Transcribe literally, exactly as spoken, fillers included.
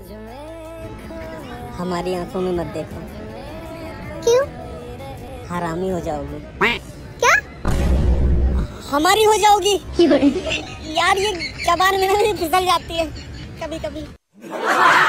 हमारी आंखों में मत देखो। क्यों? हरामी हो जाओगी। क्या? हमारी हो जाओगी। यार ये जबान में ना फिसल जाती है कभी कभी।